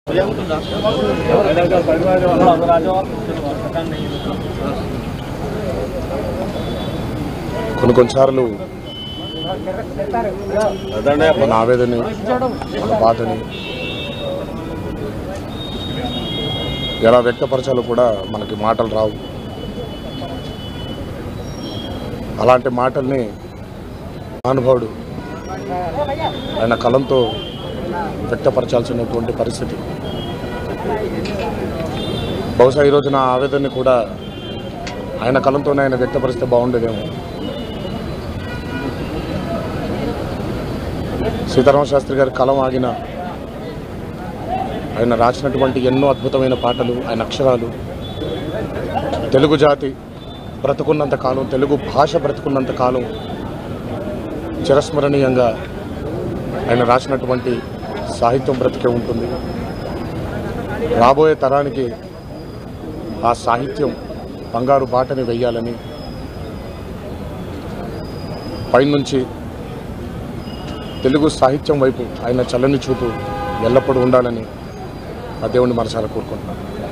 కొన్నిసార్లు మన ఆవేదనని మన బాధని ఎలా వ్యక్తపరచాలో కూడా మనకి మాటలు రావు. అలాంటి మాటల్ని అనుభవుడు ఆయన కలంతో వ్యక్తపరచాల్సినటువంటి పరిస్థితి. బహుశా ఈరోజు నా ఆవేదనని కూడా ఆయన కలంతోనే ఆయన వ్యక్తపరిస్తే బాగుండేదేమో. సీతారామ శాస్త్రి గారి కలం ఆగిన ఆయన రాసినటువంటి ఎన్నో అద్భుతమైన పాటలు, ఆయన అక్షరాలు తెలుగు జాతి బ్రతుకున్నంత కాలం, తెలుగు భాష బ్రతుకున్నంత కాలం చిరస్మరణీయంగా ఆయన రాసినటువంటి సాహిత్యం బ్రతికే ఉంటుంది. రాబోయే తరానికి ఆ సాహిత్యం బంగారు బాటని వెయ్యాలని పైనుంచి తెలుగు సాహిత్యం వైపు ఆయన చల్లని చూపు ఎల్లప్పుడూ ఉండాలని ఆ దేవుణ్ణి మనసారా కోరుకుంటున్నాను.